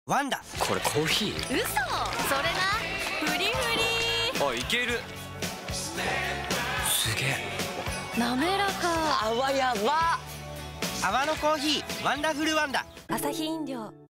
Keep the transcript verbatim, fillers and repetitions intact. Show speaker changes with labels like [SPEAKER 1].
[SPEAKER 1] ワンダ。
[SPEAKER 2] これコーヒー？
[SPEAKER 3] 嘘。それなフリフリ。
[SPEAKER 2] あ、いける。すげえ
[SPEAKER 3] 滑らか。
[SPEAKER 4] 泡やば。
[SPEAKER 1] 泡のコーヒーワンダフルワンダ。
[SPEAKER 3] アサヒ飲料。